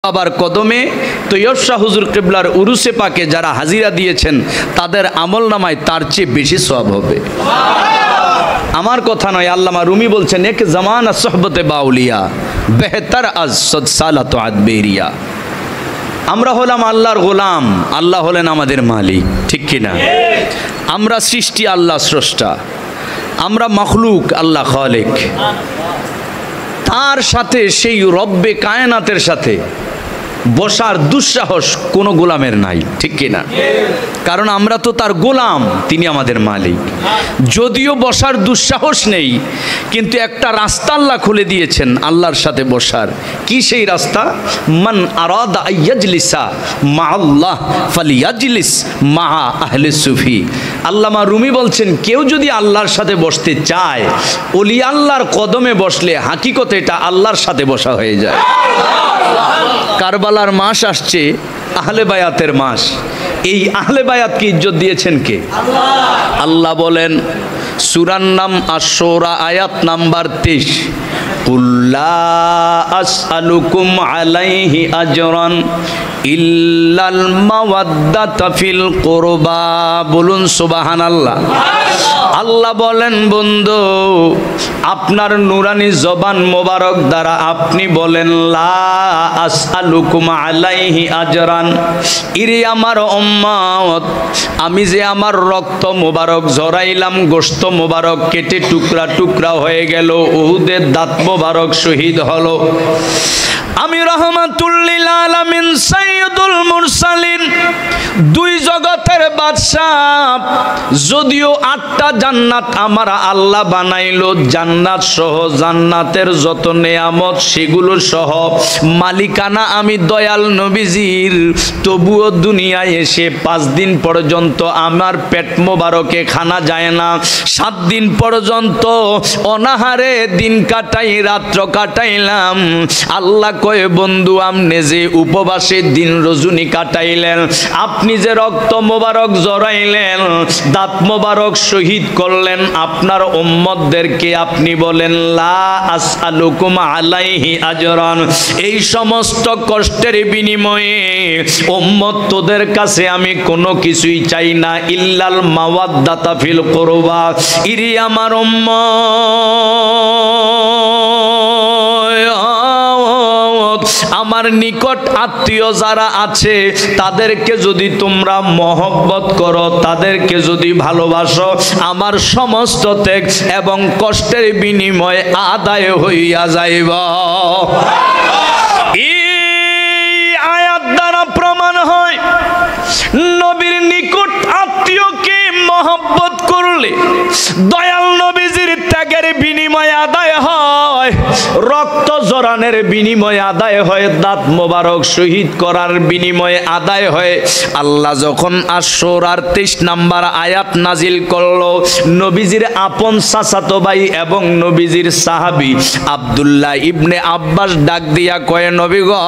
বাবার কদমে তৈয়ব শাহ হুজুর কিবলার উরুসে পাকে যারা হাজিরা দিয়েছেন তাদের আমলনামায় তার চেয়ে বেশি সওয়াব হবে। আমার কথা নয়, আল্লামা রুমি বলছেন এক জামানা সোহবতে বাউলিয়া বেহতর আজ সদসালাত আদবেরিয়া। আমরা হলাম আল্লাহর গোলাম, আল্লাহ হলেন আমাদের মালিক, ঠিক কিনা? আমরা সৃষ্টি, আল্লাহ স্রষ্টা, আমরা মখলুক, আল্লাহ খালেক। তার সাথে সেই রব্বে কায়নাতের সাথে বসার দুঃসাহস কোনো গোলামের নাই, ঠিক কিনা? কারণ আমরা তো তার গোলাম, তিনি আমাদের মালিক। যদিও বসার দুঃসাহস নেই, কিন্তু একটা রাস্তা আল্লাহ খুলে দিয়েছেন আল্লাহর সাথে বসার। কি সেই রাস্তা? মান আরাদা আইয়াজলিসা মা আল্লাহ ফালিয়াজলিস মা আহলে সুফি। আল্লামা রুমি বলছেন কেউ যদি আল্লাহর সাথে বসতে চায়, ওলি আল্লাহর কদমে বসলে হাকিকতে এটা আল্লাহর সাথে বসা হয়ে যায়। কারবালার মাস আসছে, আহলে বায়াতের মাস। এই আহলে বায়াতকে ইজ্জত দিয়েছেন কে? আল্লাহ বলেন সূরার নাম আশ-শূরা, আয়াত নাম্বার 23, কুল্লা আসআলুকুম আলাইহি আজরান ইল্লাল মাওয়াদ্দাতা ফিল কুরবা। বলুন সুবহানাল্লাহ। আল্লাহ বলেন বন্ধু, আপনার নুরানি জবান মোবারক দ্বারা আপনি বলেন লা আসআলুকুম আলাইহি আজরান, ইরে আমার উম্মত, আমি যে আমার রক্ত মোবারক ঝরাইলাম, গোশত মোবারক কেটে টুকরা টুকরা হয়ে গেল, উহুদের দাঁত মোবারক শহীদ হলো, আমি রহমাতুল লিল আলামিন সাইয়্যিদুল মুরসালিন, দুই জগতের বাদশাহ, যদিও 8টা জান্নাত আমার আল্লাহ বানাইলো, জান্নাত সহ জান্নাতের যত নেয়ামত সেগুলো সহ মালিকানা আমি দয়াল নবীজির, তবুও দুনিয়ায় এসে 5 দিন পর্যন্ত আমার পেট মোবারকে খানা যায় না। 7 দিন পর্যন্ত অনাহারে দিন কাটাই, রাত্র কাটাইলাম। আল্লাহ কয়ে বন্ধু, আপনি যে উপবাসে দিন রজনী কাটাইলেন, আপনি যে রক্ত মোবারক জড়াইলেন, দাঁত মোবারক শহীদ করলেন, আপনার উম্মতদেরকে আপনি বলেন লা আসআলুকুম আলাইহি আজরান, এই সমস্ত কষ্টের বিনিময়ে উম্মত তোদের কাছে আমি কোনো কিছুই চাই না, ইল্লাল মাওয়াদ্দাতা ফিল কুরবা, ইরি আমার উম্মত, আমার নিকট আত্মীয় যারা আছে তাদেরকে যদি তোমরা মহব্বত করো, তাদেরকে যদি ভালোবাসো, আমার সমস্ত ত্যাগ এবং কষ্টের বিনিময়ে আদায় হইয়া যাইব। এই আয়াত দ্বারা প্রমাণ হয় নবীর নিকট আত্মীয়কে মহব্বত করলে দয়াল নবীজির ত্যাগের বিনিময়ে আদায় হয়, রক্ত জরানের বিনিময়ে আদায় হয়, দাঁত মোবারক শহীদ করার বিনিময়ে আদায় হয়। আল্লাহ যখন আশ-শূরার 23 নাম্বার আয়াত নাজিল করলো, নবীজির আপন চাচাতো ভাই এবং নবীজির সাহাবী আব্দুল্লাহ ইবনে আব্বাস ডাক দিয়া কয়, নবী গো,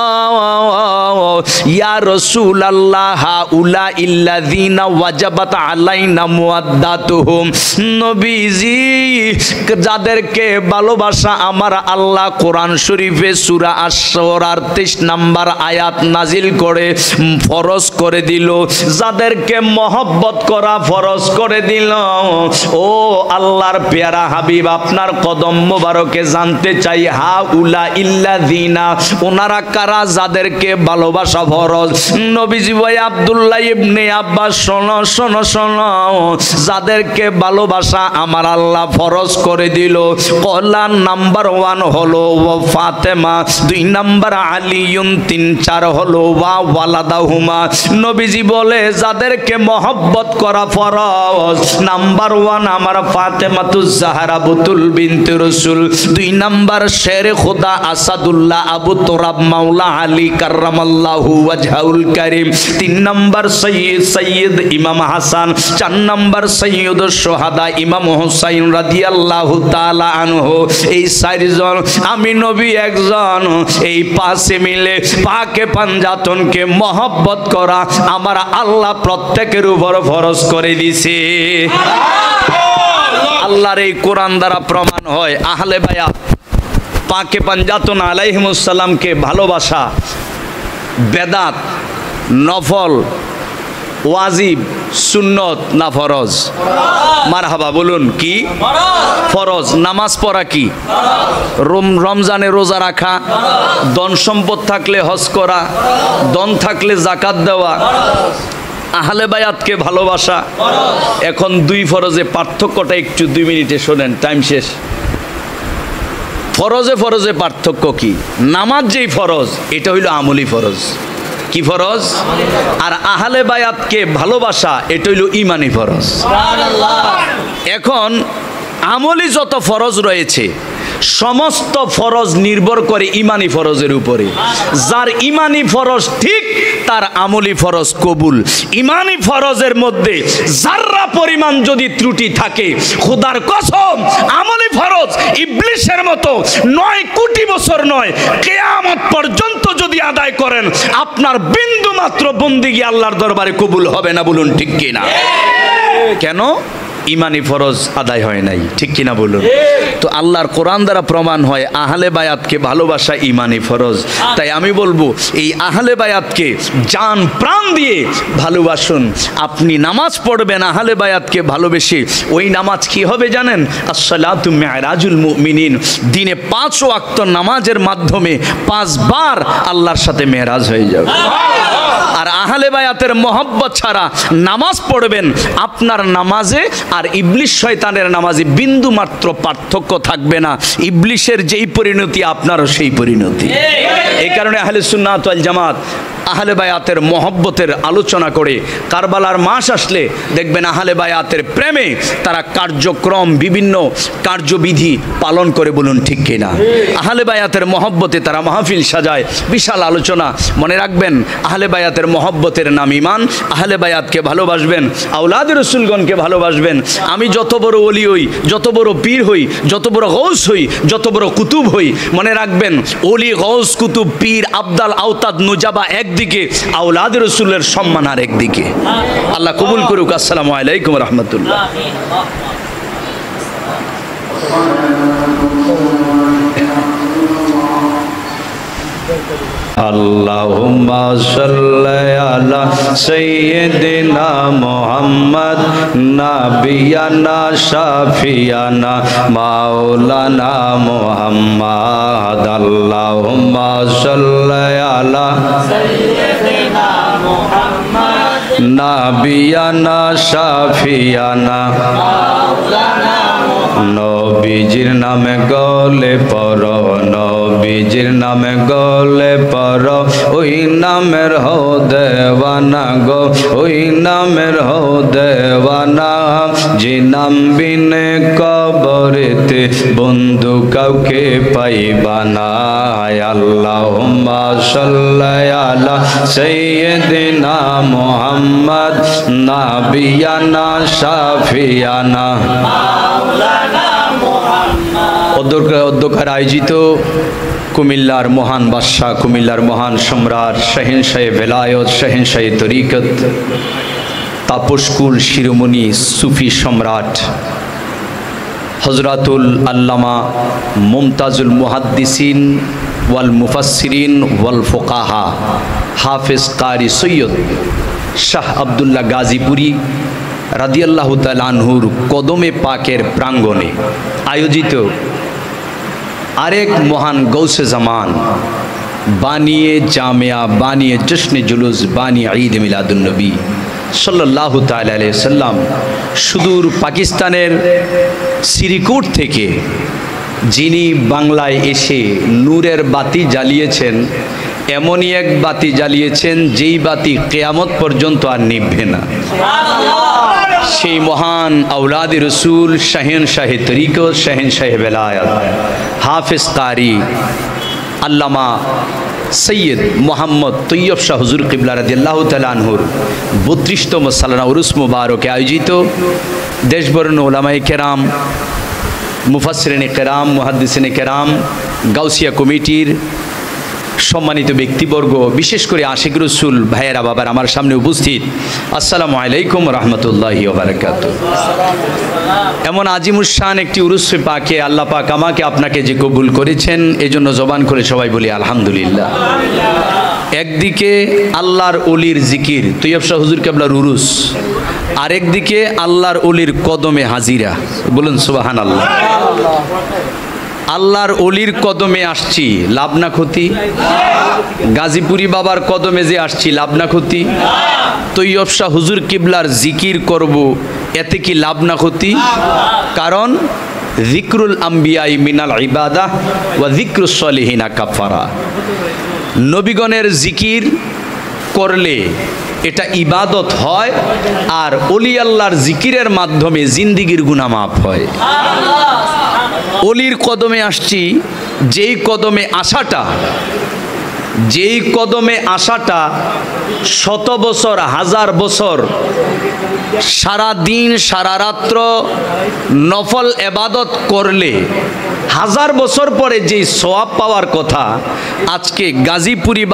ইয়া রাসূলুল্লাহ, হাউলা ইল্লাযিনা ওয়াজাবাত আলাইনা মুওয়াদ্দাতুহুম, নবীজি যাদেরকে ভালোবাসা আমার আল্লাহ কোরআন শরীফে সূরা আশ-শূরার 23 নাম্বার আয়াত নাজিল করে ফরজ করে দিল, যাদেরকে মহব্বত করা ফরজ করে দিল। ও আল্লাহর পেয়ারা হাবিব, আপনার কদম মোবারকে জানতে চাই, হাউলা ইল্লাযিনা, ওনারা কারা যাদেরকে ভালোবাসা ফরজ? নবীজি ভাই আব্দুল্লাহ ইবনে আব্বাস, শোনো শোনো শোনো, যাদেরকে ভালোবাসা আমার আল্লাহ ফরজ করে দিল, কলা নাম্বার 1 হলো ফাতেমা, 2 নাম্বার আলিয়ুন, 3, 4 হলো ওয়া ওয়ালাদাহুমা। নবীজি বলে যাদেরকে মহব্বত করা ফরজ, নাম্বার 1 আমার ফাতেমাতুজ জাহরা বুতুল বিনতে রাসূল, 2 নাম্বার শেরে খোদা আসাদুল্লাহ আবু তুরাব মাওলা আলী কাররামাল্লাহু ওয়াজহুল কারীম, 3 নাম্বার সৈয়দ ইমাম হাসান, 4 নাম্বার সৈয়দুশ শুহাদা ইমাম হুসাইন রাদিয়াল্লাহু তাআলা আনহু। এই 4 জন, আমি নবী একজন, এই 5 মিলে পাকে পাঞ্জাতনকে মহব্বত করা আমার আল্লাহ প্রত্যেকের উপর ফরজ করে দিয়েছে। আল্লাহর এই কোরআন দ্বারা প্রমাণ হয় আহলে বায়াত পাকে পাঞ্জাতন আলাইহিমুস সালামকে ভালোবাসা বেদাত, নফল, ওয়াজিব, সুন্নত না ফরজ? মারহাবা বলুন, কি ফরজ? নামাজ পড়া কি? রমজানে রোজা রাখা, ধন সম্পদ থাকলে হজ করা, ধন থাকলে জাকাত দেওয়া, আহলে বায়াতকে ভালোবাসা। এখন দুই ফরজে পার্থক্যটা একটু 2 মিনিটে শোনেন, টাইম শেষ। ফরজে ফরজে পার্থক্য কি? নামাজ যেই ফরজ, এটা হইল আমলি ফরজ। কি ফরজ? আর আহলে বায়াতকে ভালোবাসা, এটা হইল ইমানি ফরজ। এখন আমলি যত ফরজ রয়েছে, সমস্ত ফরজ নির্ভর করে ইমানি ফরজের উপরে। যার ইমানি ফরজ ঠিক, তার আমলি ফরজ কবুল। ইমানি ফরজের মধ্যে যাররা পরিমাণ যদি ত্রুটি থাকে, খোদার কসম, আমলি ফরজ ইবলিসের মতো 9 কোটি বছর নয়, কিয়ামত পর্যন্ত যদি আদায় করেন, আপনার বিন্দু মাত্র বন্দেগী আল্লাহর দরবারে কবুল হবে না। বলুন ঠিক কিনা? কেন? ইমানি ফরজ আদায় হয় নাই, ঠিক কিনা বলুন? তো আল্লাহর কোরআন দ্বারা প্রমাণ হয় আহলে বায়াতকে ভালোবাসা ইমানি ফরজ। তাই আমি বলবো, এই আহলে বায়াতকে জান প্রাণ দিয়ে ভালোবাসুন। আপনি নামাজ পড়বেন আহলে বায়াতকে ভালোবেসে, ওই নামাজ কি হবে জানেন? আসসালাতু মি'রাজুল মুমিনিন। দিনে 5 ওয়াক্ত নামাজের মাধ্যমে 5 বার আল্লাহর সাথে মেরাজ হয়ে যাবে। আর আহলে বায়াতের মহব্বত ছাড়া নামাজ পড়বেন, আপনার নামাজে আর ইবলিশ শয়তানের নামাজে বিন্দু মাত্র পার্থক্য থাকবে না। ইবলিশের যেই পরিণতি, আপনারও সেই পরিণতি। এই কারণে আহলে সুন্নাত ওয়াল জামাত আহলে বায়াতের মহব্বতের আলোচনা করে। কারবালার মাস আসলে দেখবেন আহলে বায়াতের প্রেমে তারা কার্যক্রম, বিভিন্ন কার্যবিধি পালন করে। বলুন ঠিক কিনা? আহলে বায়াতের মহব্বতে তারা মাহফিল সাজায়, বিশাল আলোচনা। মনে রাখবেন, আহলে বায়াতের মহব্বতের নাম ইমান। আহলে বায়াতকে ভালোবাসবেন, আওলাদ রাসূলগণকে ভালোবাসবেন। আমি যত বড় ওলি হই, যত বড় পীর হই, যত বড় গৌস হই, যত বড় কুতুব হই, মনে রাখবেন, ওলি, গৌস, কুতুব, পীর, আবদাল, আওতাদ, নুজাবা একদিকে, আওলাদ রাসূলের সম্মান আর একদিকে। আল্লাহ কবুল করুক। আসসালামু আলাইকুম রাহমাতুল্লাহ। আল্লাহুম্মা সাল্লি আলা সাইয়্যিদিনা মুহাম্মদ নাবিয়ানা শাফিয়ানা মাওলানা মুহাম্মদ। আল্লাহুম্মা সাল্লি আলা সাইয়্যিদিনা মুহাম্মদ নাবিয়ানা শাফিয়ানা মাওলানা নবীজির নামে গলে পড়ো, নবীজির নামে গলে পড়ো, ওই নামের হো দেওয়ানা গো, ওই নামের হো দেওয়ানা। যে নাম বিনে কবরেতে বন্ধু কাউকে পাইবা না। আল্লাহুম্মা সাল্লি আলা সাইয়্যিদিনা মুহাম্মদ নাবিয়ানা শাফিয়ানা। অধ্যক্ষের আয়োজিত কুমিল্লার মহান বাদশাহ, কুমিল্লার মহান সম্রাট, শাহেনশাহে বেলায়ত, শাহেনশাহে তরিকত, তাপসকুল শিরোমণি সুফি সম্রাট হযরতুল আল্লামা মুমতাজুল মুহাদ্দিসিন ওয়াল মুফাসসিরিন ওয়াল ফুকাহা হাফেজ কারি সৈয়দ শাহ আব্দুল্লাহ গাজীপুরি রাদিয়াল্লাহু তাআলা আনহুর কদমে পাকের প্রাঙ্গণে আয়োজিত আরেক মহান গৌসে জামান, বানিয়ে জামিয়া, বানিয়ে জশ্নে জুলুস, বানিয়ে ঈদ মিলাদুন নবী সাল্লাল্লাহু তাআলা আলাইহি সাল্লাম, সুদূর পাকিস্তানের সিরিকুট থেকে যিনি বাংলায় এসে নূরের বাতি জ্বালিয়েছেন, এমনই এক বাতি জ্বালিয়েছেন যেই বাতি কিয়ামত পর্যন্ত আর নিভবে না। সেই মহান আওলাদ রসুল, শাহেনশাহে তরিকত, শাহেনশাহে বেলায়ত, হাফেজ কারি আল্লামা সৈয়দ মোহাম্মদ তৈয়ব শাহ হুজুর কিবলা রাদিয়াল্লাহু তাআলা আনহুর 32তম সালানা উরুস মুবারকে আয়োজিত দেশবরণ্য উলামায়ে কেরাম, মুফাসসিরিনে কেরাম, মুহাদ্দিসিনে কেরাম, গাউসিয়া কমিটির সম্মানিত ব্যক্তিবর্গ, বিশেষ করে আশিক রসুল ভাইয়েরা, বাবার আমার সামনে উপস্থিত, আসসালামু আলাইকুম রহমতুল্লাহি ওয়া বারাকাতুহু। এমন আজিমুশান একটি উরুসে পাকে আল্লাহ পাক আমাকে আপনাকে যে কবুল করেছেন, এজন্য জবান করে সবাই বলি আলহামদুলিল্লাহ। একদিকে আল্লাহর অলির জিকির তৈয়ব শাহ হুজুর কেবলার উরুস, আরেকদিকে আল্লাহর অলির কদমে হাজিরা। বলুন সুবহানাল্লাহ। আল্লাহর অলির কদমে আসছি, লাভ না ক্ষতি? গাজীপুরি বাবার কদমে যে আসছি, লাভ না ক্ষতি? তৈয়ব শাহ হুজুর কিবলার জিকির করব, এতে কি লাভ না ক্ষতি? কারণ যিকরুল আম্বিয়াই মিনাল ইবাদাহ ওয়া যিকরুস সলিহিনা কাফারা। নবীগণের জিকির করলে এটা ইবাদত হয়, আর অলি আল্লাহর জিকিরের মাধ্যমে জিন্দিগির গুনাহ মাফ হয়। অলির কদমে আসছি, যেই কদমে আসাটা 100 বছর, 1000 বছর সারা দিন সারা রাত্র নফল এবাদত করলে 1000 বছর পরে যেই সওয়াব পাওয়ার কথা, আজকে গাজীপুরি